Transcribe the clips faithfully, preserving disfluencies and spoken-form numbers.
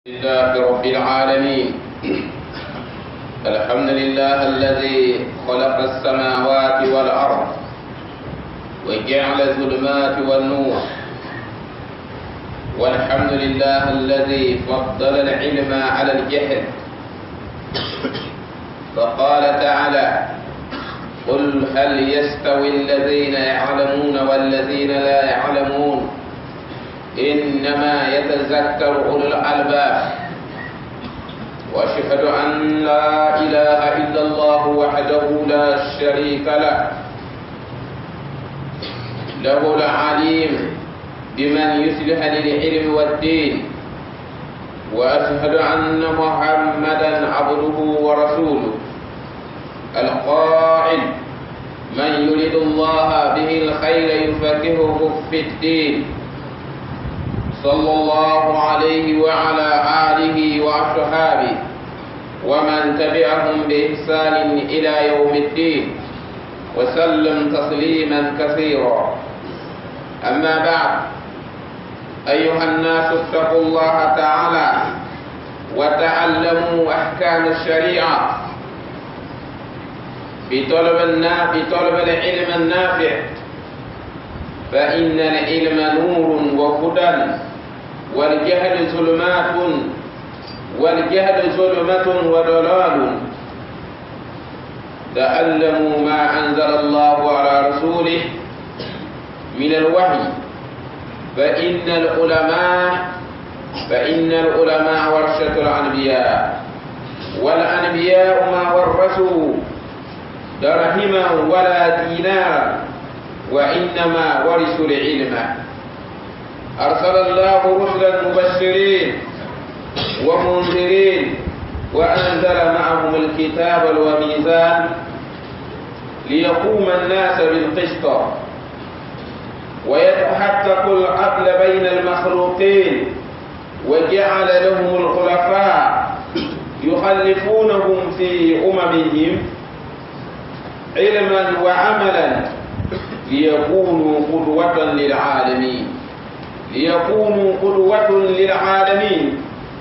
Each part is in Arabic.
لله رب العالمين. الحمد لله الذي خلق السماوات والأرض وجعل الظلمات والنور، والحمد لله الذي فضل العلم على الجهل، فقال تعالى: قل هل يستوي الذين يعلمون والذين لا يعلمون إنما يتذكر أولو الألباب. وأشهد أن لا إله إلا الله وحده لا شريك له، له العليم بمن يصلح للعلم والدين. وأشهد أن محمدا عبده ورسوله القائل: من يريد الله به الخير يفقهه في الدين، صلى الله عليه وعلى آله وأصحابه ومن تبعهم بإحسان إلى يوم الدين، وسلم تسليما كثيرا. أما بعد، أيها الناس اتقوا الله تعالى وتعلموا أحكام الشريعة بطلب بطلب العلم النافع، فإن العلم نور وهدى، والجهل ظلمات والجهل ظلمة وضلال. تعلموا ما أنزل الله على رسوله من الوحي، فإن العلماء فإن العلماء ورثة الأنبياء، والأنبياء ما ورثوا درهما ولا دينارا، وإنما ورثوا العلم. أرسل الله رسلا مبشرين ومنذرين، وأنزل معهم الكتاب والميزان ليقوم الناس بالقسط، ويتحقق العدل بين المخلوقين، وجعل لهم الخلفاء يخلفونهم في أممهم علما وعملا، ليكونوا قدوة للعالمين ليكونوا قدوة للعالمين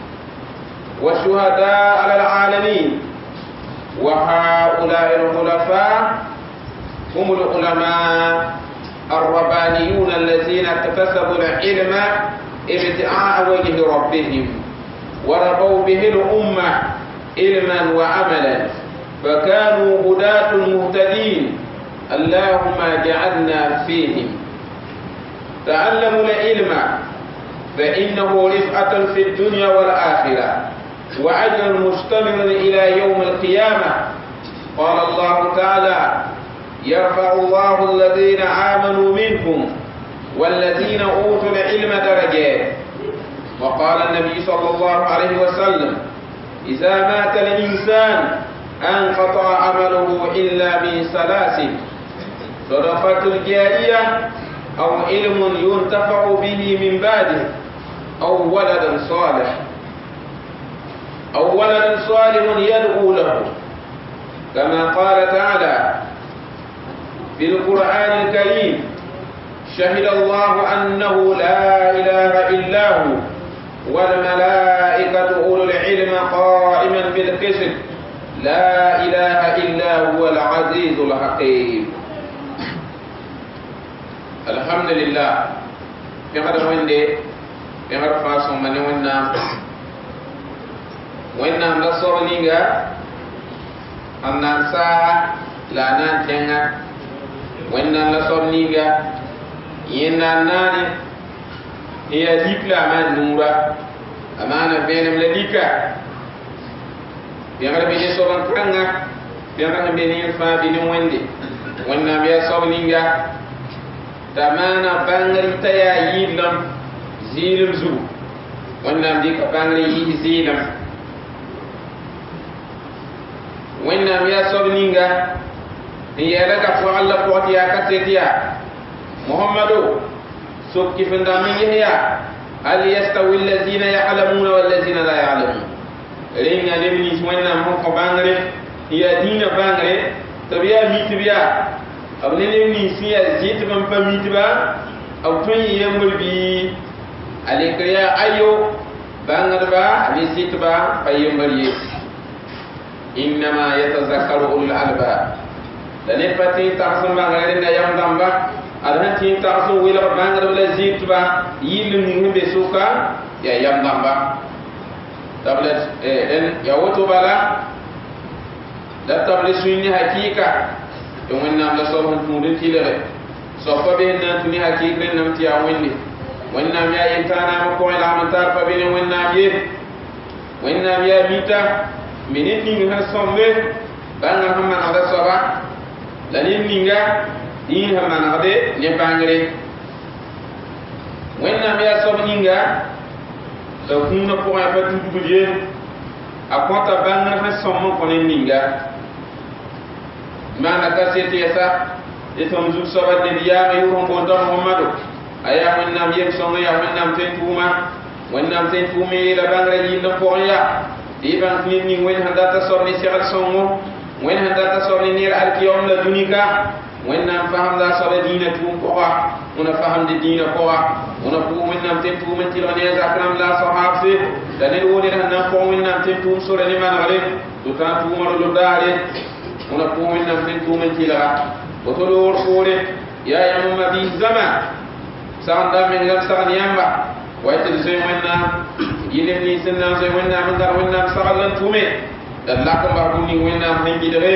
وشهداء على العالمين. وهؤلاء الخلفاء هم العلماء الربانيون الذين اكتسبوا العلم ابتغاء وجه ربهم، وربوا به الأمة علما وعملا، فكانوا هداة مهتدين. اللهم جعلنا فيهم. تعلموا العلم فإنه رفعة في الدنيا والآخرة، وأجر مستمر إلى يوم القيامة. قال الله تعالى: يرفع الله الذين آمنوا منكم والذين أوتوا العلم درجات. وقال النبي صلى الله عليه وسلم: إذا مات الإنسان انقطع عمله إلا من ثلاث: صدقة الجارية، أو علم ينتفع به من بعده، أو ولد صالح أو ولد صالح يدعو له، كما قال تعالى في القرآن الكريم: شهد الله أنه لا إله إلا هو والملائكة أولو العلم قائما بالقسط لا إله إلا هو العزيز الحكيم. الحمد لله. في هذا ويندي في هذا فاسون من وينام وينام لا صورنيغا أنان ساعة لا نانتينا، وينام لا صورنيغا ينام ناني هي ديكلا ما نورا أمانة بينهم لديكا. في هذا بيجي صورن كرنا، في هذا بيجي فا بيجي ويندي وينام يا صورنيغا tamana bangari taya yilam zilim zu, wannan di ka bangari yi zilam, wannan ya sobninga ni ya daga ko Allah ko tiya ka tiya Muhammadu sokki fenda min yahya hal yastawi allazina ya'lamuna wal ladzina la ya'lamun. Ringa demni wannan mo ko bangare ya dina bangare tabiya mitbiya abne ne ni siya jit ban pamitiba aw tun yemul bi alikriya ayo bangadba ni sitba payembari innama yatazakkaru ulul albab la ne pati taxum bangare na yam damba adhan tin taxum wila bangadba la sitba yilim ni be suka ya yam damba tablet en ya woto bala da tablet sunni hakika to wonnam la so hon mudin tilere so fa be nan tuni hakika nam tiya wonni wonnam ya intana ma ko la man tar fa be wonnam ye wonnam ya mita minit ni ha sombe banga hamma na da soba la ni ninga ni hamma na de ne bangare wonnam ya so ninga da kunna ko ay fa tudu je akonta banga ha sommo ko ne ninga mana kaseti yasa itom zu soba de biya me yuro ko don Muhammadu aya wonnam yem songo ya wonnam ten tuma wonnam ten tumi la bangare yi no ko ya di ban ni ni wen handa ta sorni segal songo wen handa ta sorni nir al kiyom la dunika wonnam faham da soba dina tum ko wa una faham de dina ko wa una fu wonnam ten tuma ti ne zakram la sahabse danel woni handa ko wonnam ten tum sore ni man wale to ta tuma lo dare una ko wonnam ten tuma ti la وتلور فوري يا يوم ما في زمان ساندا من غير سان يامبا ويتزي منا يلمني سنة زي منا من دار منا سالن تومي دلكم بابوني منا من جدره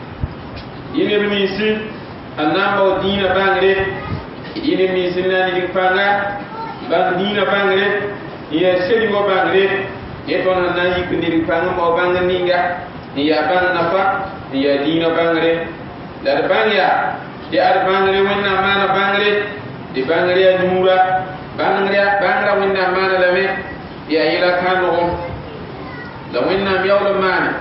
يلمني سن النام ودين بانغري يلمني سنة نيجي فانا بان دين بانغري يا سيري وبانغري يتون الناس يكندي فانا ما بانغنينغا يا بان نفا يا دين بانغري dar bangya di ar bangre wonna mana bangre di bangre ya numura bangre bangra wonna mana lame ya ila kanu la wonna yawla mana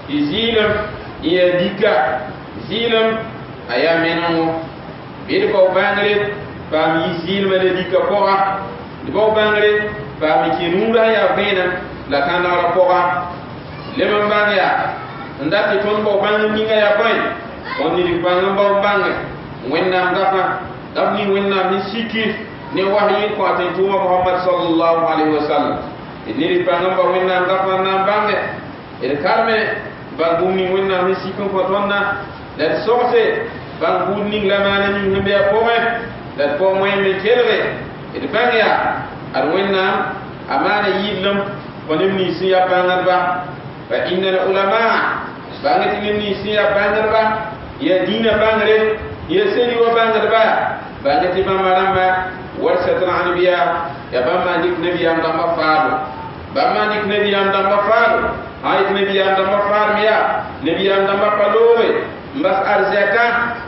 izilam ya dika zilam aya menamo bir ko bangre bam yizilma le dika poa di ko bangre bam ki numura ya bena la kana la poa leman bangya ndati ton bo bangni ninga ya boy oni di bangam ba bangé wennam gafa dabni wennam ni sikki ne wahyi ko tan tuma Muhammad sallallahu alaihi wasallam ni di bangam ba wennam gafa na bangé e kalme ba gumni wennam ni sikki ko tonna da soxé ba gumni la mana ni hembe poé da ko moy me kelre e bangya ar wennam amana yidlam ko ni siya bangal ba fa innal ulama bangati ni siya bangal ba ya dina bangare ya seni wa bangar ba bangati mama ramba warsatan anbiya ya bamma dik nabi am damba faado bamma dik nabi am damba faado ay nabi am damba faar miya nabi am damba palowe mbas arzaka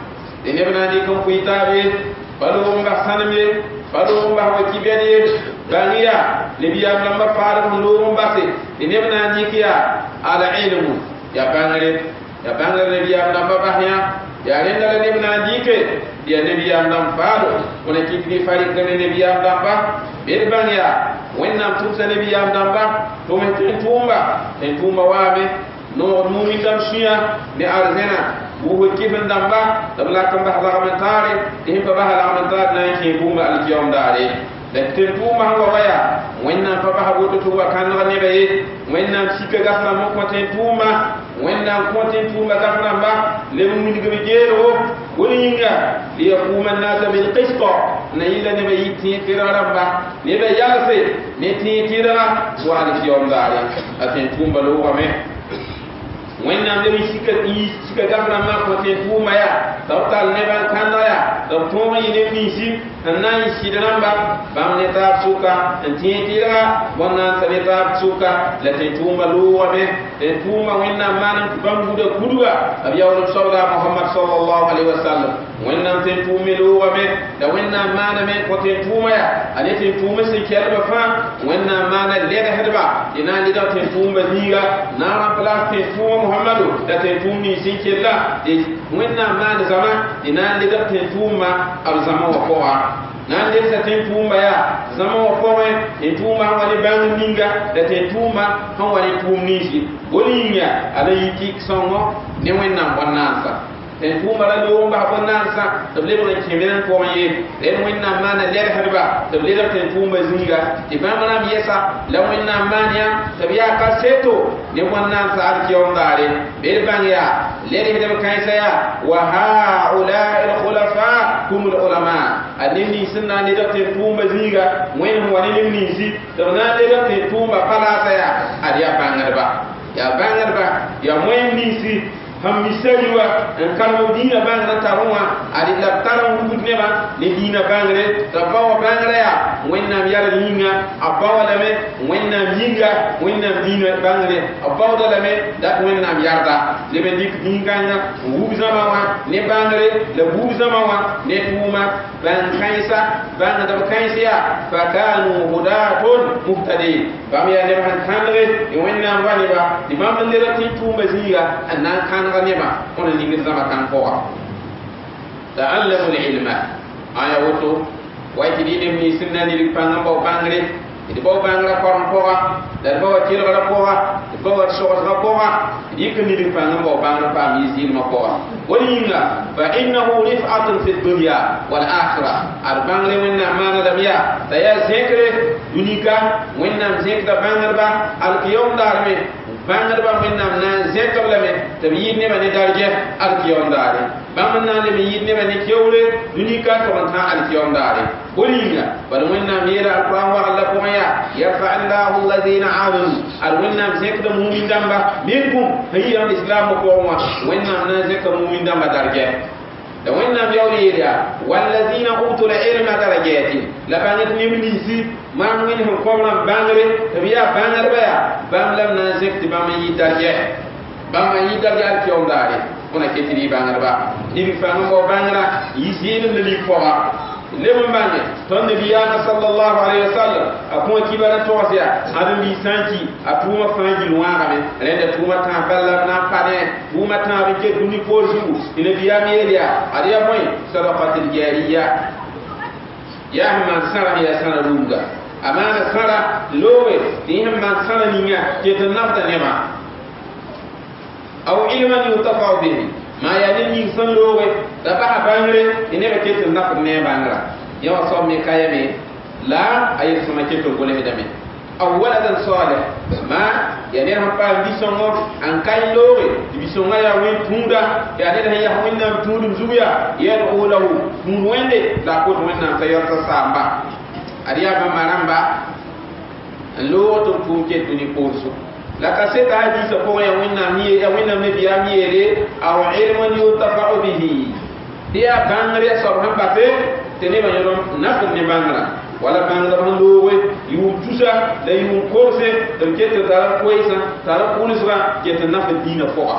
de nebna di ko kuitabe palo mbas saname palo mbas wa kibede bangiya nabi am damba faar ko mbase de nebna di kiya ala ilmu ya bangare ya bangare nabi am damba bahya ya renda le nebna dike ya nabi am dam faado wona kibri farik de nabi am damba be bangya wennam tum sa nabi am damba to men tumba en tumba wabe no mumi dam suya ni arzena bu ho kifan damba dabla kam bah lamentare de himba bah lamentare na ki bumba al kiyom dare da tentuma hango waya wennam fa bah boto to wa kan ne be wennam sikka gasna mo ko tentuma wennam ko tentuma gasna ba le mu ngi be jero woni nga li yaquma an-nas bil qist na ila ne be yiti tiraramba ne be yalse ne ti tira wa al kiyom dare aten tumba lo wa me wennam le sikka yi sikka gasna ma ko tentuma ya tawtal ne ban kanaya to tuma yine ni si nan yi sidanamba bam ne tab suka anti tira wannan tane tab suka la te tuma luwa be te tuma wenna manan bam buda kuduga ab yawlu sallallahu Muhammad sallallahu alaihi wasallam wenna te tumi luwa be da wenna mana me ko te tuma ya ale te tuma se kelba fa wenna mana leda hedba ina lida te tuma niga na ran place te tuma Muhammadu da te tumi sin kella de wenna mana zama ina lida te tuma al zama wa qoa nan de sa ten tuma ya zama wa kowe en tuma wali bang ninga da ten tuma han wali tum nisi wolinya ala yiki songo ne wenna bonansa ten tuma la lo ba ko nan sa to le ko kimen ko yi den winna mana le harba to le ten tuma zinga ti ba mana yesa la winna mania to ya ka seto ne wannan sa ar ki on dare be bangya le de be kai sa ya wa haula al khulafa kum al ulama anni sunna ni da ten tuma zinga wen wani ni si to na le da ten tuma pala sa ya adiya bangarba ya bangarba ya wen ni si ham misaliwa en kalmo dina bangara tarwa adi la taram gud neba le dina bangare tabawa bangara ya wenna yara linga abawa lame wenna linga wenna dina bangare abawa lame dat wenna yarda le be dik dinganga wubi zamawa ne bangare le wubi zamawa ne tuma ban kaisa ban da kaisa ya fa kanu hudatun muhtadi bam ya ne ban kanre wenna wani ba imam le rati tuma ziga annan kan نما on li zama kan ko ta'allamu al-ilma aya woto wayti di dem ni sunna ni panga bo bangre di bo bangra koron ko da bo tiro la ko di bo so ko ko di ko ni panga bo bangra pa mi zil ma ko walinga fa innahu rif'atun fi dunya wal akhirah ar bangle wenna mana dam ya ta ya zekre dunika wenna zekda bangar ba al qiyam darme bangar ba wenna na zekab lame tabiyin ne bani darje al qiyam dare bam na le mi yidne bani kewle dunika ko ta al qiyam dare walinga bar wenna mira al qur'an wa alla ko ya yarfa Allahu alladhina amanu al wenna zekda mu'min damba minkum hayya al islam ko wa wenna na zekda mu'min damba darje da wenna yawli ya walladhina utul ilma darajati la bangat ni min si man min ko ko na bangare tabiya bangar ba ya bam lam na zekti bam yi darje bam yi darje al kiyom dare ona ketiri bangar ba ni fa ngo bangara yisina li ko lemu bange ton de biyana sallallahu alaihi wasallam akuma kibara tosia adu li sanki atuma fanji luanga me rende tuma ta balla na pane tuma ta be ke duni porju ile biyami elia adiya moy sadaqatul jariya ya man sara ya sana runga amana sara lowe ni man sara ninya ke tan nafta nema aw ilman yutafa bihi ma ya ni san lowe da ba bangre ine be keto nak ne bangra yawa so me kayame la ay sama keto gole dame aw waladan salih ma ya ne ha pa bisongo an kay lowe bisonga ya wen tunda ya ne da ya winna tudum zuya ya do lahu mun wende da ko wenna tayarta samba ariya ba maramba lo to fu keto ni porso la kaseta hadisa ko ya winna mi ya winna me biya mi ere aw ilmun yutafa'u bihi dia bangre so han bafe tene ba yoron nakon ne bangra wala bangra ban lowe yu tusa da yu korse da kete dara koisa dara kulisra kete nafa dina foka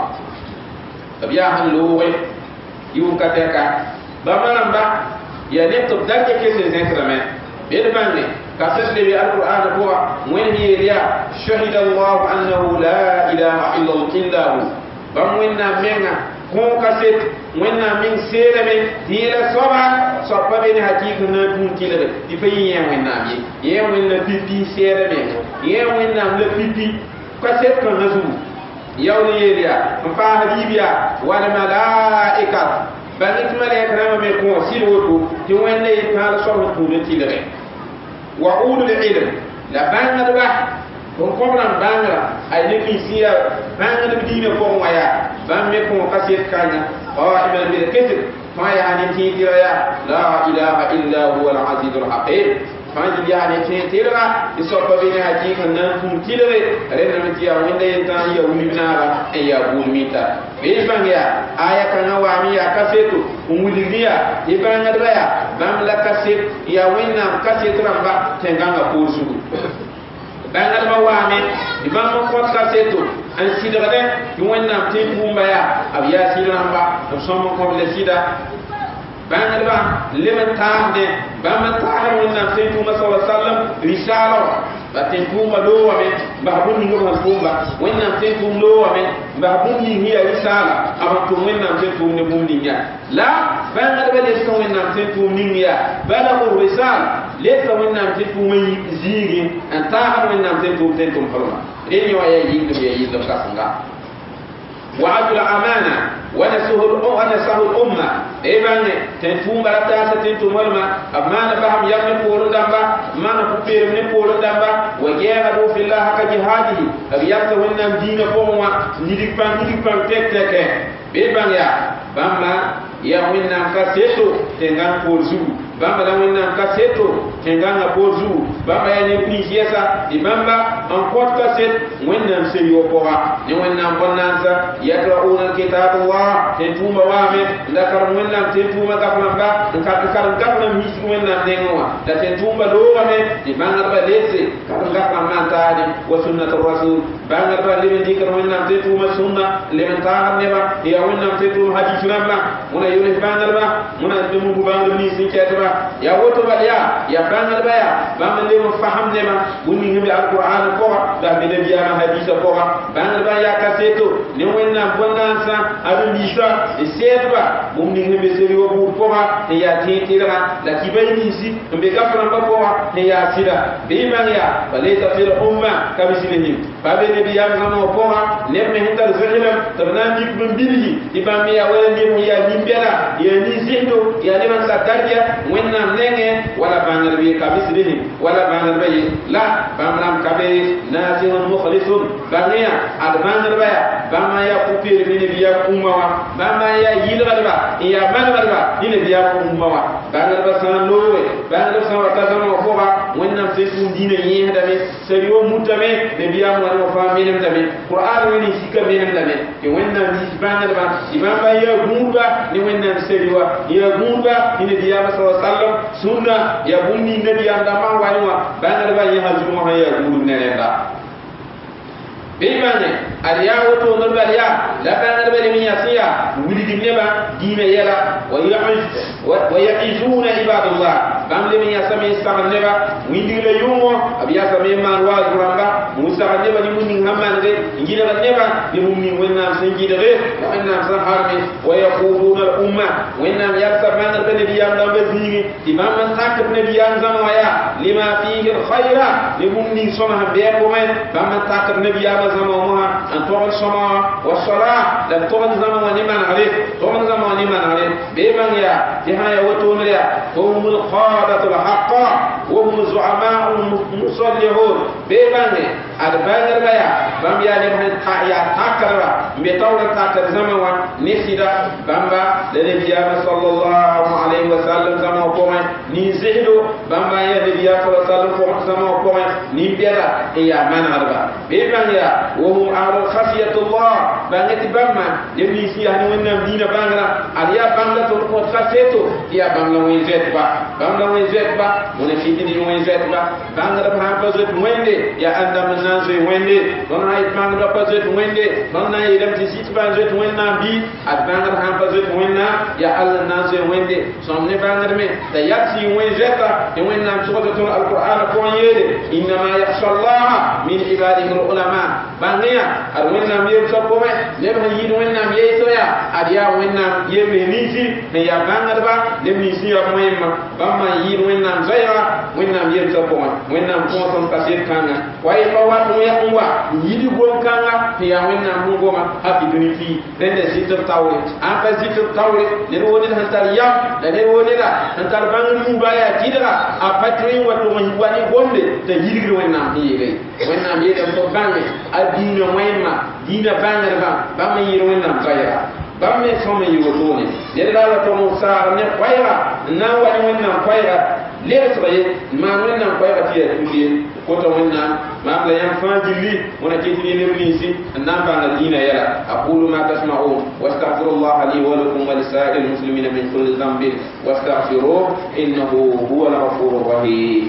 tabiya han lowe yu kateka ba maramba ya ne to dakke kete zenkrame be bangne كاسس لي القرآن هو وين يريا شهد الله أنه لا إله إلا الله بموينا منا هو كاسس وينا من سيرمي ديلا صبا صبا بين حقيقة نبون كيلا دفعي يوينا مي يوينا بيبي سيرمي يوينا لبيبي كاسس كنزو يوم يريا مفاهديبيا والملائكة بنت ملائكة رمى مكون سيروتو يوينا يتعالى صبا تولي كيلا وعود العلم لا بانغ دبا كون كوبران بانغ اي نكي سيا بانغ دبدينا فون ويا بام ميكون كاسيت كانيا قائما بالكتب ما يعني تيتيرا لا اله الا هو العزيز الحكيم فانجي يعني تيتيرا يسوب بين حقيقه نكون تيلري رنا متيا ويندا ينتان يا ونيبنارا اي يا بولميتا بيبانيا ايا كان وامي يا كاسيتو umuliriya ibanga daya bam la kaset ya winna kaset ramba tenganga kursu banga ma wame ibanga ko kaseto an sidare yu winna tinkumba ya abiya sidramba to somo ko le sida banga ba leman taande bam taare winna tinkumba sallallahu alaihi wasallam risala batin kuma do wame bahbun ni ngam kumba winna tinkum do wame bahbun ni hiya risala abantu winna tinkum ne bumni nya la banga ba le so winna tinkum ni nya balagu risal le so winna tinkum yi zigi an ta ha winna tinkum tinkum farma reni wa ya yi do ya yi do kasanga وعدوا الأمانة ونسه الأمة إيبان تنفون برتا ستنتم والما أمانة بهم يمن قولون دمبا أمانة كبير من قولون دمبا وجاهدوا في الله حق جهاده أبيات ونم دين قوما نديك بان نديك بان تك تك إيبان يا بما يا ونم كسيتو تنغان قولزو bamba la wonna ka seto tenganga bozu bamba ya ni pisiesa di bamba en kot ka set wonna se yo poa ni wonna bonnansa yatrauna kitabullah te tuma wame ndakar wonna te tuma ka flamba ka ka ka na misi wonna dengoa da te tuma do wame di banga ba lese ka ka flamba taadi wa sunnatur rasul banga ba le dikar wonna te tuma sunna le man ta ne ba ya wonna te tuma hadith namba muna yule banga ba muna dum bu banga ni sin ketba ya woto baliya ya bangal baya bam le mo faham ne ma woni ngi alquran ko da be de biya hadisa ko bangal baya ka seto ne wonna bonansa adu bisa e setba mum ni ngi seri wo bu ko te ya titira la kibayni si be gafran ba ko te ya sida be man ya balaysa fil umma ka bislihi ba be de biya ngamo ko ne me hintar zahilam tabna dik dum bilhi ibam ya wala ni mo ya ni bela ya ni zindo ya ni man sa darja wonna nenge wala bangal bi kabisrihi wala bangal bi la bamram kabe nasihun mukhlisun baniya ad bangal baya bama ya kupir min biya umma bama ya yilgal ba ya bangal ba ni biya umma wa bangal ba san lowe bangal san wa tazama ko ba wonna se tun dina yi hada me seriyo mutame de biya mo no fa minam dame qur'an woni sika minam dame ke wonna ni bangal ba imam ba ya gumba ni wonna seriyo ya gumba ni biya sallallahu alaihi wasallam sunna ya bunni nabi anda ma waywa bangal ba ya hazu mo ya guru nerenda bimane aliya woto no baliya la bangal ba min yasiya wuli dineba dina yala wa ya'iz wa ya'izuna ibadallah bamle min yasami sahaneba windi le yumo abiya sami man wa zuramba musa haneba ni munni hamande ngila neba ni munni wenna sanjide re wenna san harmi wa yaquluna al umma wenna yasa bangal ba nabi anda ba zigi imam man takab nabi anda zamaya lima fihi al khaira ni munni sona be ko men bam takab nabi anda zamamoha an togal sama wa sala dan togal zama ni man ale togal zama ni man ale be man ya jihaya wato mriya humul qadatul haqqa wa hum zu'ama'ul musallihun be man ad bangar baya bam ya ne han ta ya takara be tawla takar zama wa nisida bamba da nabi sallallahu alaihi wasallam zama ko ni zihdo bamba ya nabi sallallahu alaihi wasallam zama ko ni bera ya man arba be man ya وهم أهل خشية الله بانت بما يبني فيها نونا دين بانغلا عليا بانغلا تلقوا خشيته يا بانغلا وين زيت با بانغلا وين زيت با من في دين وين زيت با بانغلا بها بزيت وين دي يا أندا من نازي وين دي بنا هاي بانغلا بزيت وين دي بنا يدم تسيت بانزيت وين نبي أبانغلا بها بزيت وين نا يا الله نازي وين دي سامن بانغلا مي تياتي وين زيتا وين نام سورة القرآن كون يدي إنما يخشى الله من عباده العلماء bangnya ar wennam yeb soppo me lem ha yid wennam yeeso ya adiya wennam yebe nisi ne ya bangar ba lem nisi ya moyma bamma yid wennam zayra wennam yeb soppo me wennam ko son kasir kanga way ba wat mo ya umwa yidi gon kanga ya wennam mo goma habi duni fi rende sitter tawre an pa sitter tawre ne woni han tar yam da ne woni da han tar bangar mu baya tidra a patri wato mo wani gombe te yidi wennam yebe wennam yebe to bangi dina moyma dina bangar ba bam yiro wonnam khayra bam me somme yiro toni de la to mo sa ne khayra na wani wonnam khayra le tsaye ma wonnam khayra tiya tudiye ko to wonnam ma la yam fajili wona ke tini ne rinisi nan ba na dina yara aqulu ma tasma'un wastaghfirullah li wa lakum wa lisa'il muslimina min kulli dhanbin wastaghfiruhu innahu huwal ghafurur rahim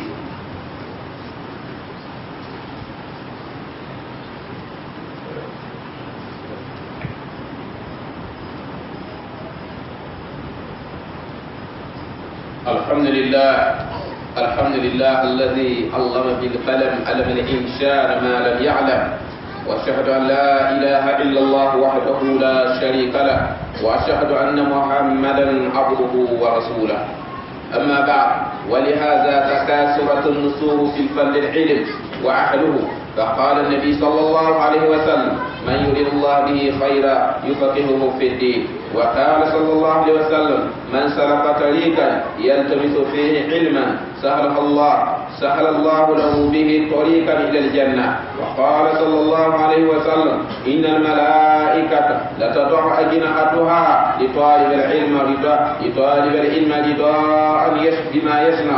الحمد لله الحمد لله الذي علم بالقلم علم الإنسان ما لم يعلم وأشهد أن لا إله إلا الله وحده لا شريك له وأشهد أن محمدا عبده ورسوله أما بعد ولهذا تكاثرت النصوص في فضل العلم وأهله فقال النبي صلى الله عليه وسلم من يريد الله به خيرا يفقهه في الدين. وقال صلى الله عليه وسلم من سلك طريقا يلتمس فيه علما سهل الله سهل الله له به طريقا إلى الجنة. وقال صلى الله عليه وسلم إن الملائكة لتضع أجنحتها لطالب العلم لطالب العلم رضاء بما يصنع.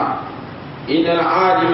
إن العالم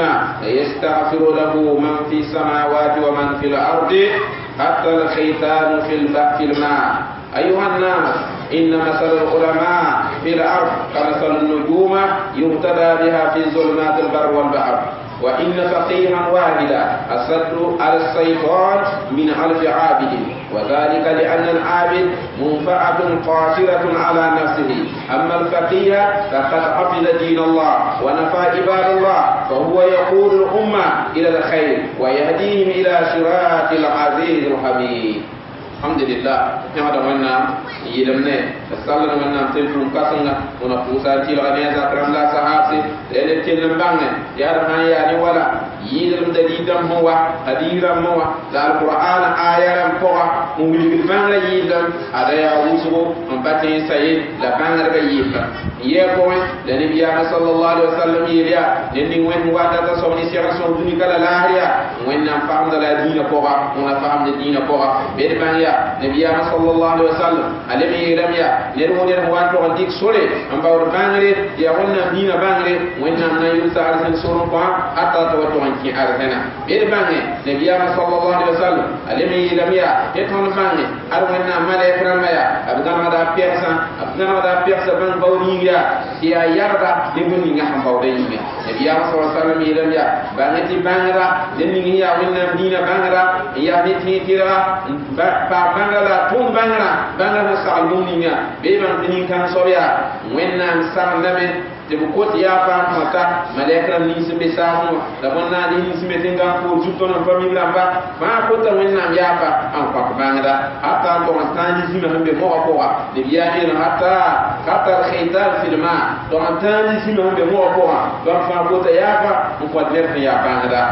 يستغفر له من في السماوات ومن في الأرض حتى الخيطان في الماء. أيها الناس إن مثل العلماء في الأرض كمثل النجوم يهتدى بها في ظلمات البر والبحر. وإن فقيها واحدا أشد على الشيطان من ألف عابد، وذلك لأن العابد منفعة قاصرة على نفسه، أما الفقيه فقد حفظ دين الله ونفى عباد الله، فهو يقود الأمة إلى الخير ويهديهم إلى صراط العزيز الحميد. الحمد لله نعم دمنا يلمنا الصلاة منا تلفون كاسنا ونفوسا تيل غنيا ذكرنا لا سحابسي لأن تلم بعنا يا رحمن يا نولا يلم دليدم هو هديرم هو لا القرآن آيام فوا مولي بعنا يلم هذا يا وسبو مبتين سيد لا بعنا رجيم يكون لنبي صلى الله عليه وسلم يليا لأن وين وادا تصوني سيرا صودني كلا لاهريا وين نفهم دلا دين فوا ونفهم الدين فوا بيربانيا نبي صلى الله عليه وسلم علم يرميا نرو نرو وان تو ديك سولي ام باور بانغري يا ونا دينا بانغري وين نام يوسا ارسن سورو با حتى تو تو انكي ارسنا بير بانغي نبي صلى الله عليه وسلم علم يرميا يتون بانغي ار وين نام مالي فرمايا ابغان دا بيرسا ابغان دا بيرسا بان باوريا يا ياردا دبني نغا باوريا نبي صلى الله عليه وسلم يرميا بانغتي بانغرا دني يا وين نام دينا بانغرا يا نتي تيرا با bangala tun bangala bangala sal dunia be ban tin kan soya wenna sam name te bu ko ya fa mata malaika ni simbe samu da bonna ni simbe tinga ko jutto na famille lamba ma ko ta wenna ya fa an fa bangala hatta to tani simbe hambe mo ko wa de biya ni hatta hatta khitan fil ma to tani simbe hambe mo ko wa ban fa ko ta ya fa ko der ya bangala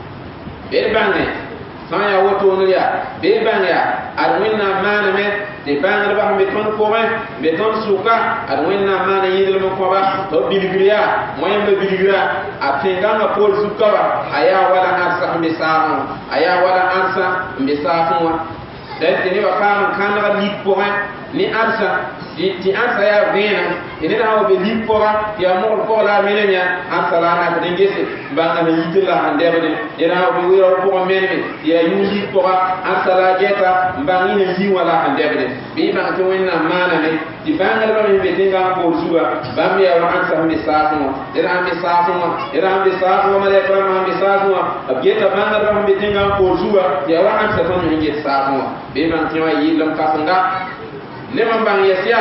be bangale sans ya woto no ya be bang ya arwinna mana me de bang ba me ton ko me be ton suka arwinna mana yidil mo ko ba to biligriya moyen be biligra atenga na pol suka ba aya wala arsa me saamu aya wala arsa me saamu da tini ba fam kan na lit ko ni arsa ti arsa ya vena ene da be lit ko ya mo ko la melenya arsa la na de ngese banga na yidila hande ba de ina be wiro ko melme ya yundi ko arsa la jeta bangi ne yi wala hande ba de bi ma to wenna mana ne ti banga ba be tinga ko zuwa bambi ya wa arsa me saafu ira me saafu ira me saafu ma le ko ma me saafu abjeta banga ba be tinga ko zuwa ya wa arsa to ne ngi saafu be ma ti wa yi lam ka fanga لمن بان يسيا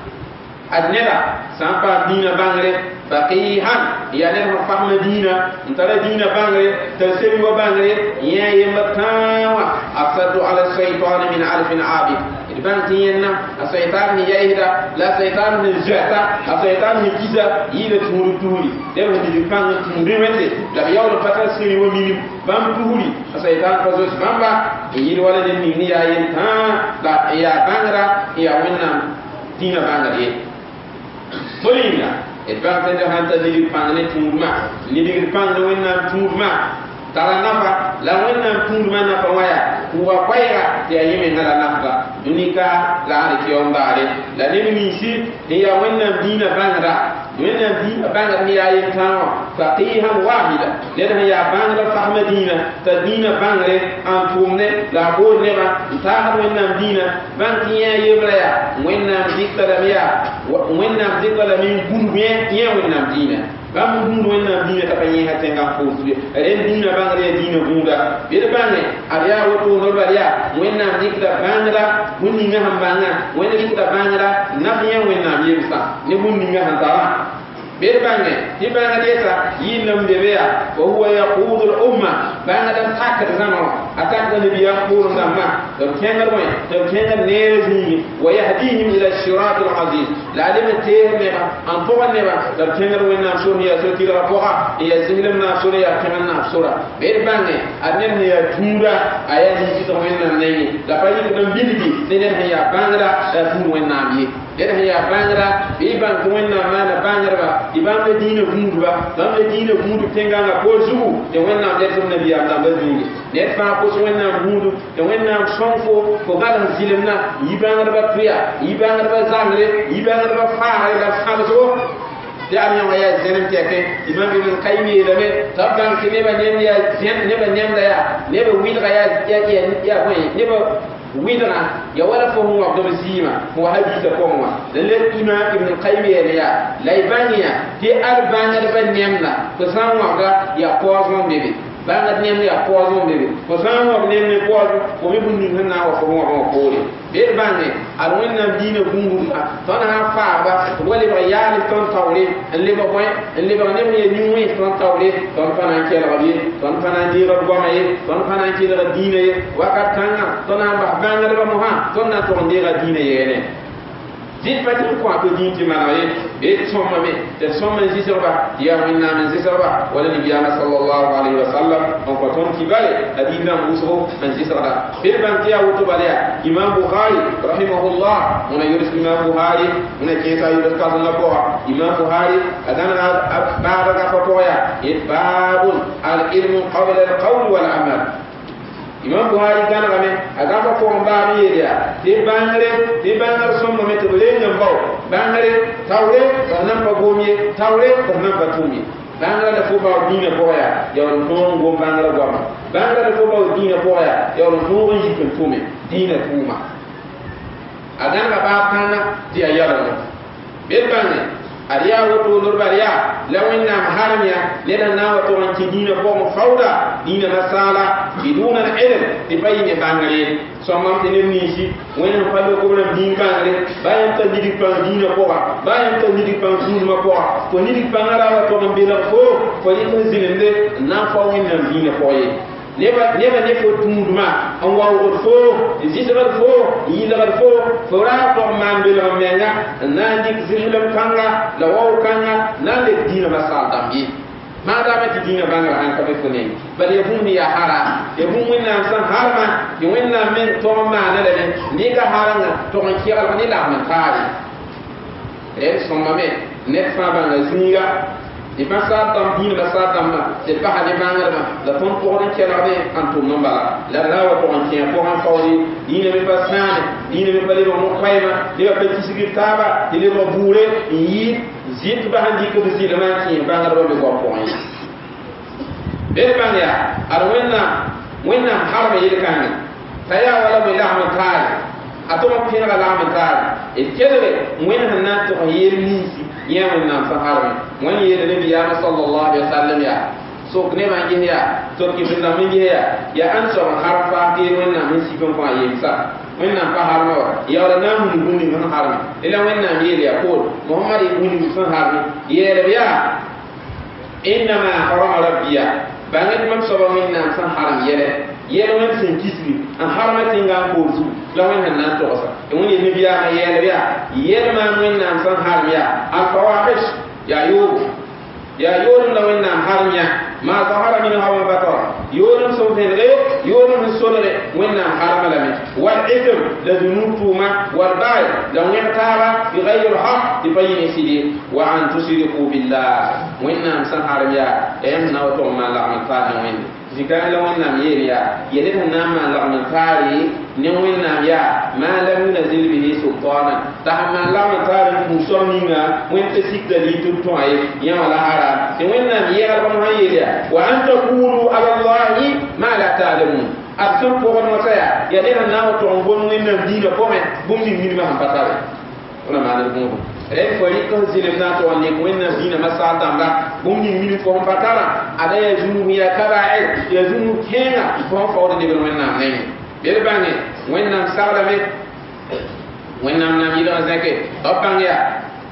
أدنلا سامبا دينا بانغري فقيها يعني لهم فهم دينا انترى دينا بانغري تلسل وبانغري يا يمتاوى أفسد على الشيطان من ألف عابد البان تينا الشيطان يهدا لا الشيطان الجهتا الشيطان الكيسا يلا توري توري لما تجي بان توري وانسي لا بيول فتر سيري وميني بام توري الشيطان فزوس بامبا يلا ولا نميني يا ينتا لا يا بانغرا يا ونا دينا بانغري Bolina et pas de hanta de pangane tungma ni de pangane wenna tungma tara nafa la wenna tungma na pawaya kuwa kwaira ya yeme ngala nafa dunika la ari kiombare la nemi misi ya wenna dina bangra wenna dina bangra ni ayi tawa faqihan wahida lena ya bangra fahma dina tadina bangre antumne la bonne ba ta wenna dina banki ya yebra ya wenna dikara ya wenna dikara min gurbe ya wenna dina bam gundu wenna dina ta fanyi hatenga fusu ren dina bangre dina gunda bir bange ariya woto no bariya wenna dikta bangra bunni ngam banga wenna dikta bangra nafiya wenna yemsa ne bunni ngam tawa bel bange ti banga deta yinam de beya wa huwa yaqudul umma banga dan takata zama atak da biya qulun damma to kengal moy to kengal neezi wa yahdihim ila siratil aziz la lim tehme ba an to ne ba to kengal wenna suriya so tira poha ya zinglam na suriya kenan na sura bel bange anen ya tura ayani to wenna ne la payi ko bilidi ne ya banga da tu wenna mi deda ya bangra bi ban ko wenna mana bangra ibam le dina gundu ba bam le dina gundu tenga na ko zugu de wenna de tum nabi Allah ba zingi de fa ko so wenna gundu de wenna sonfo ko galan zilemna ibangra ba priya ibangra ba zamre ibangra ba fa la falso de am yawa ya zenem teke imam ibn qaymi la me tabban ki ne ba nem ya zen ne ba nem da ya ne ba wi ga ya ya ya ko ne ba widna ya wala fo mo abdo zima mo hadisa ko mo de le imam ibn qayyim ya laybaniya ti albania de banemna ko san mo ga ya poison bebe banga nem ya poison bebe ko san mo nem ne poison ko mi bunni na wa ko mo ko ko be banne alwonna dina gungu ton ha fa ba wali ba ya ni ton tawle le ba boy le ba nem ye ni wi ton tawle ton fana ke la bi ton fana di ro goma ye ton fana ke la dina ye wakat tanga ton ba banga ba mo ha ton na ton de la dina ye ne dit pati ko ko din ti manaye be somma me te somma ji soba ya minna min ji soba wala ni biya sallallahu alaihi wasallam on ko ton ki bale adina muso man ji soba be ban ti ya wuto bale imam bukhari rahimahullah mona yuris imam bukhari mona ke sa yuris ka na ko imam bukhari adana baada ka fotoya it babul al ilmu qabla al qawl wal amal imam buhari kana game aga fa ko mba mi yedia de bangare de bangar somma meto le ngam baw bangare tawre barnam pa gomie tawre barnam pa tumi bangare da fo baw dina boya yaw non gom bangare goma bangare fo baw dina boya yaw non yikon tumi dina tuma adanga ba kana ti ayala be bangare ariya woto norbariya lawinna maharamiya leda na wato an kidina ko mo fawda dina masala biduna ilm di bayni bangare so mam tenen ni ci wona fallo ko ram din bangare bayan ta didi pan dina ko bayan ta didi pan dina ko ko ni di pangara wato man be la ko ko yi ko zilende na fa winna dina ko yi neba neba ne fo tunduma an wawo fo zisra fo yila fo fo ra ko man be la menga na dik zilum kanga la wawo kanga na le dina masal dambi ma da ma ti dina banga an ka be fo ne bal yabuni ya hara yabuni na san harma yo wenna men to ma na le ni ga haranga to man ki al ni la man tari e so ma me ne fa banga zinga di masa tam bin masa tam de pa hade bangarma la ton ko ron kelade antum nombala la la wa ko on kien ko on fawdi dina be pasane dina be bale mo khayma de ba ci sigir taba de le mo bouré yi zit ba handi ko de zilama ki bangarma be ko ko yi be bangya ar wenna wenna harba yel kan taya wala be lahma taal atoma pina la lahma taal e kelere wenna na to yel nisi yemen nam saharmi wani yede nabi ya sallallahu alaihi wasallam ya so kne ma ngi ya to ki binda min ngi ya ya an so harfa ke wenna min sikon ko ayi sa wenna pa harma ya wala nam mun gundi mun harmi ila wenna yele ya ko muhammad ibn sun harmi yele ya inma harama rabbiya bangat mam so ba min nam san haram yele yele wen sen kisri an harma tinga ko zu la wen nan to sa e woni nabi ya ma yele ya yele ma min nam san haram ya al fawahish ya yub ya yulum la wen nam haram ya ma zahara min hawa batar yulum so fenre yulum solore wen nam haram la min wal ithm la dunutuma wal ba'i la wen taba bi ghayr al haqq tibayni sidi wa an tusriku billah wen nam san haram ya em na to ma la man fa wen zikana la wannan yeriya yele na ma la man fari ne wannan ya ma lam yunzil bihi sultana ta ma la man fari musonninga wen te sik dalil to ay ya wala hara ne wannan ya ga ma yeriya wa an taqulu ala allahi ma la ta'lamun asun ko on masaya ya de na to ngon wannan dina ko men bum ni ni ma patare ona ma na ko e ko ri ko zile na to ni ko na dina masal danga bum ni min ko patara ada ya junu ya kaba'ir ya junu kenga ko fa de be wenna ne be bangi wenna sala me wenna na mi do zake to bangya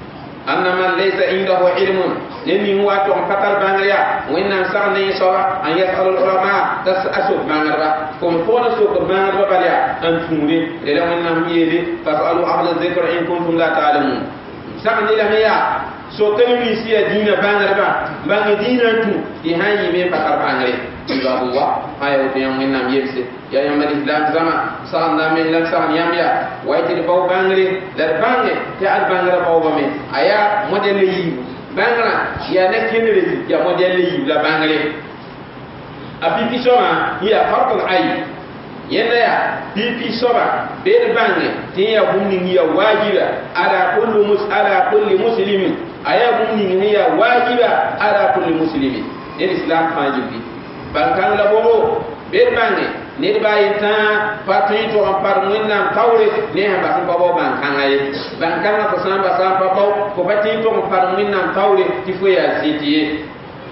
anna man laysa indahu ilmun nemi wato fatal bangriya wenna sarne sawa an yasalu ulama tasasu bangarba kom kona so ko bangarba balya an tumure de la wenna yele fasalu ahla dhikr in kuntum la ta'lamun sarne la miya so kemi siya dina bangarba bangi dina tu di hanyi me fatal bangre Allah ayo to yang wenna yelse ya yang islam zama sanda min lan san yamya wayti baw bangre dar bange te al bangra baw bame aya model yi bangra ya ne kenere ya model yi la bangre apipi soma ya farqul ay yenda ya pipi soma be bange te ya bunni ya wajiba ala kullu mus ala kulli muslimin aya bunni ya wajiba ala kulli muslimin en islam fajibi bankan la bobo be bange ne ba yita patin to par munna tawre ne ha ba babo bankan ay bankan ko samba samba babo ko patin to par munna tawre ti fo ya sitiye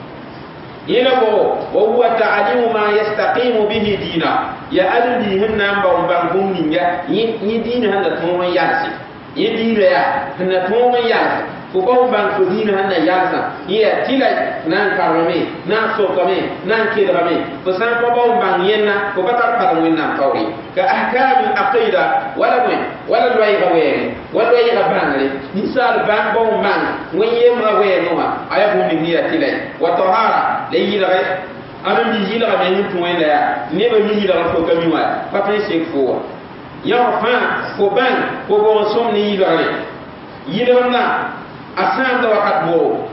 yina bo wa huwa ta'limu ma yastaqimu bihi dina ya alli hinna ba ban gumninga yi dina handa to man yarsi yi dina ya handa to man yarsi ko ba ban ko dina handa yarsa ya tilai nan karame nan sokame nan kidrame ko san ko ba ban yenna ko batar par winna tawri ka ahkam al-aqida wala min wala loy gawe wala loy gabangale misal ban bo man wenye ma we no aya bu mi ya tilai wa tahara layila anu ni yila ga ni tuwenda ya ne ba ni yila ko kami wa pa pe se fo ya fa ko ban ko bo som ni yila re yila na asan da wakat bo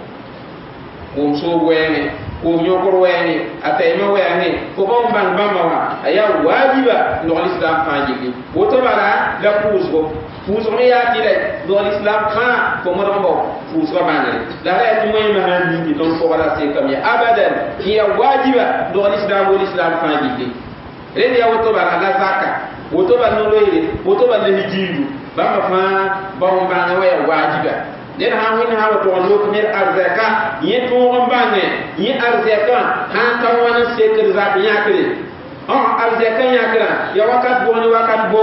ko so wene ko nyokor wene atay ma wene ko bo ban bamba wa aya wajiba no islam fanjili woto bara la pouso pouso me ya tile do islam fa ko mo do pouso ba banale la ra ti moy ma han ni don ko wala se kam ya abadan hiya wajiba do islam wal islam fanjili rede ya woto bara la zakka woto ba no loyire woto ba le hijindu bamba fa ba mo bana wa wajiba den ha wini ha to on lok mer arzaka yi to on bange yi arzaka ha ta wona sekir zak yakre on arzaka yakra ya wakat bo ni wakat bo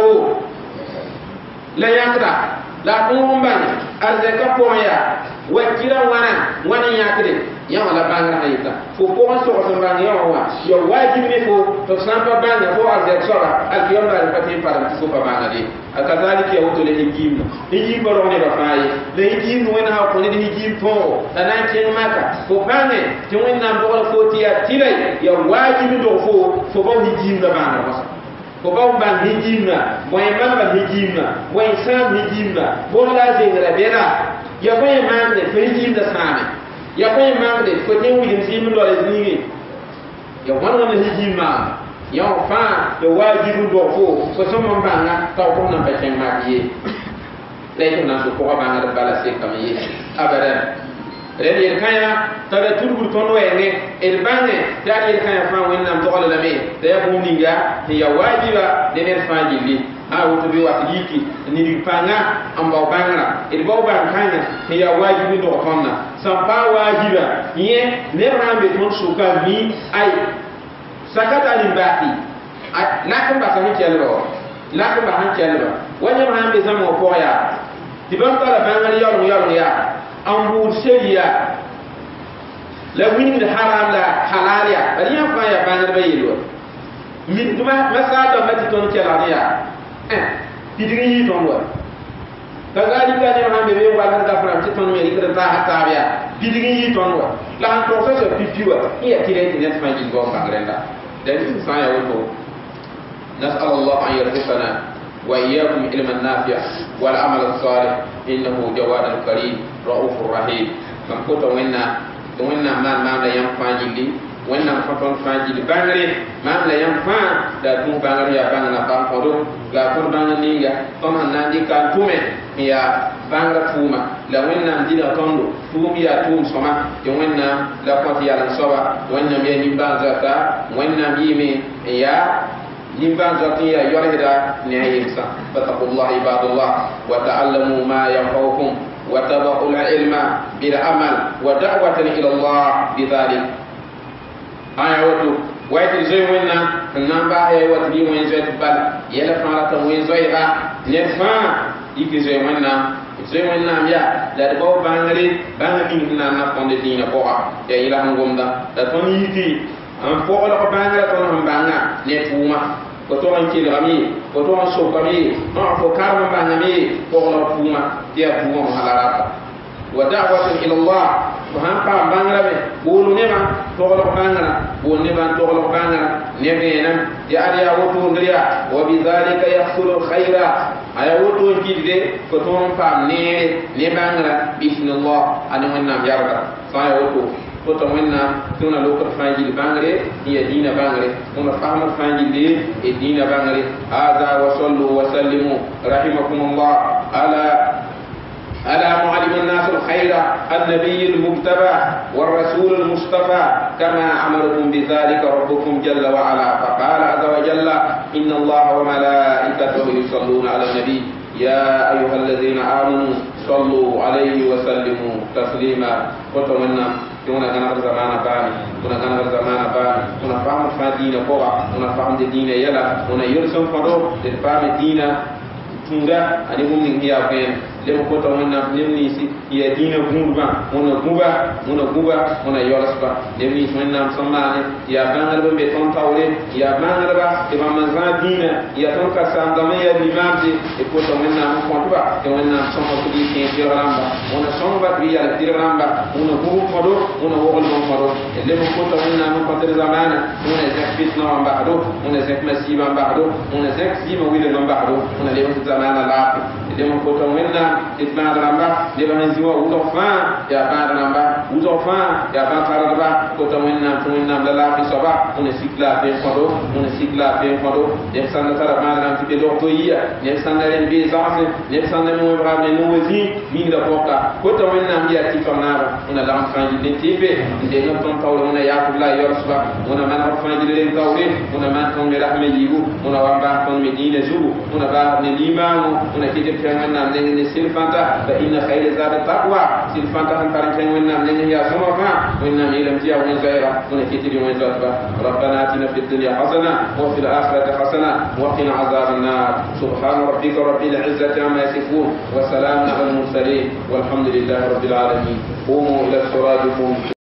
la yakra la ko on bange arzaka po ya wakira wana wana yakre ya wala banga hayta fo ko on so so banga ya wa ya wajibi fo to sampa banga fo arzaka sora al yom dal pati para fo pa banga di akazalika ya woto le hijim hijim baro ne ba fayi le hijim wona ha ko ne hijim to tanan ken maka ko bane ti wonna bo fo ti ya tilay ya wajibi do fo fo ba hijim da banga wasa ko ba ban hijim na moy man ba hijim na moy sam hijim na bo la zingra bera ya ko man de hijim da same ya ko man de ko te wujin sim do le zingi ya wana hijim ma ya fa de wajibu do fo ko so mon banga ta ko na ba chen ma yi le ko na so ko banga da bala se kam yi abada re ni kaya ta da turbu to no ene el bange ta ni kaya fa wen nam to la me da ya bu ninga ya wajiba de ne fa jili a wuto bi wat yiki ni di panga am ba banga el ba ban kanya ya wajibu do konna sam pa wajiba ye ne rambe ton suka mi ai sakata ni baki la ko ba sami kello la ko ba han kello wanya ma han be zamo ko ya tibam tala bangal yaru yaru ya ambu shariya la wini da haram la halal ya bari ya fa ya bangal bayilo min duma masada mati ton kello ya eh bidiri yi ton wa kagadi ka ne ma be be wa da fram ci ton me ikra ta hatta ya bidiri yi ton wa la han to so pipiwa iya tire tire fa ji go bangrenda dan saya wuto نسأل الله أن يرزقنا وإياكم علما نافعا والعمل الصالح إنه جواد كريم رؤوف رحيم من كنت وإنا وإنا ما ما لا ينفع جلي وإنا فتن فاجل بانري ما لا ينفع لا تون بانري يا باننا بانقدو لا كون باننيغا طمع نادي كان تومي يا بانغا توما لا وإنا ندينا توندو توم يا توم سما وإنا لا كنت يا لنصوا وإنا ميني بانزاتا وإنا ميمي يا ينبان زكية يرهدا نعيمسا فاتقوا الله عباد الله وتعلموا ما ينفعكم وتبعوا العلم بالعمل ودعوة إلى الله بذلك آية وتو ويتي زي وينا نمبا هي وتي وين زي تبال يلا فالا وين زي با نفا يكي زي وينا zoe wẽnnaam yaa la d bao bãngre bãng ning na n na tõnd dĩinã pʋga yaa yɩla sẽn gomda la tõnd yiki n pʋglg bãngrã tõnd sẽn bãnga ne tʋʋma fo tog n kelgame fo tog n sokame fo karem n bãngame pʋglg tʋʋma tɩ yaa tʋʋma mosã la rata wa da'watun ila Allah fo sãn paam bãngrã me bool nebã toglg bãngrã bool nebã n toglg bãngrã ne vẽenem tɩ ad yaa wotondr yaa wa bidhalika yahsulu lkhayra a yaa woto n kɩtde fo tõog n paam neere ne bãngrã bismillah a ne wẽnnaam yarga sã n yaa woto foto wẽnnaam tɩ wẽna lokd fãa gill bãngre n yaa dĩinã bãngre wẽna fasmd fãa gilli e dĩinã bãngre hada wa sallu wa sallimu rahimakum allah ala على معلم الناس الخير النبي المجتبى والرسول المصطفى كما أمركم بذلك ربكم جل وعلا فقال عز وجل إن الله وملائكته يصلون على النبي يا أيها الذين آمنوا صلوا عليه وسلموا تسليما فتمنى كنا كنا زمان باني كنا كنا زمان باني كنا فهم فدين قوة كنا فهم الدين يلا كنا يرسم فدو تفهم الدين توندا أني هم نهيا بين lem kota wonna lem nisi ya dina gumba wona guba wona guba wona yorsba lem ni wonna samane ya bangal be ton tawre ya bangal ba e ba manza dina ya ton ka sandame ya limamti e kota wonna mo kontuba e wonna somo ko di ke diramba wona somba bi ya diramba wona gubu fodo wona wogol mo fodo e lem kota wonna mo kontre zamana wona zek fitna ba do wona zek masiba ba do wona zek sima wile no ba do wona lem zamana la lem kota wonna itbaan ramba de ban ziwa wuto fa ya baan ramba wuto fa ya baan taraba ko to wenna to wenna la la fi soba on sikla be fodo on sikla be fodo de sanda taraba ran ti do to yiya de sanda ren be zaase de sanda mo ibrahim no wazi mi da boka ko to wenna biya ti fanara on la fanji de tibe de no ton tawlo on ya kubla yorsba on man fanji de tawre on man ton be rahme yibu on wa ba ton medina zubu on ba ne limamu on kite fenna ne ne silfanta فإن خير زاد التقوى سلفان تهن تاريخين وإنام لنه يا سمفا وإنام إلم تيا وإن غيرا ونكتر وإن زادبا ربنا آتنا في الدنيا حسنة وفي الآخرة حسنة وقنا عذاب النار سبحان ربك رب العزة عما يصفون وسلام على المرسلين والحمد لله رب العالمين قوموا إلى صلاتكم